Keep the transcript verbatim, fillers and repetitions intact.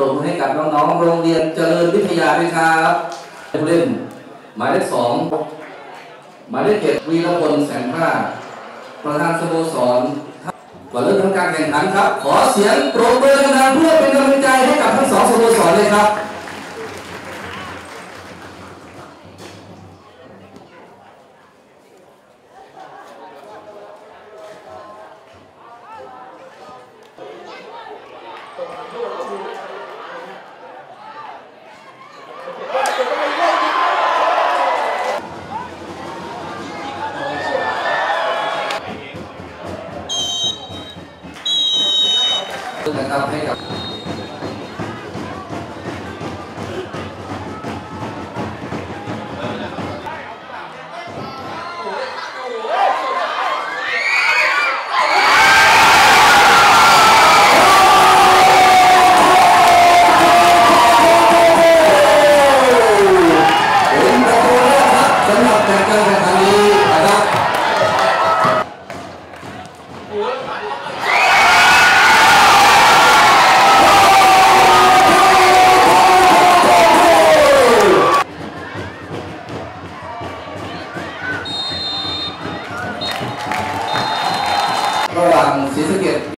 รบมือให้กับน้องๆโรงเรียนเจริญวิทยาด้วยครับผู้เล่นหมายเลขสองหมายเลขเจ็ดวีรพลแสงผ้าประธานสโมสรก่อนเริ่มทำการแข่งขันครับขอเสียงปรบมือดังๆเพื่อเป็นกำลังใจให้กับทั้งสองสโมสรเลยครับนะครับให้กับส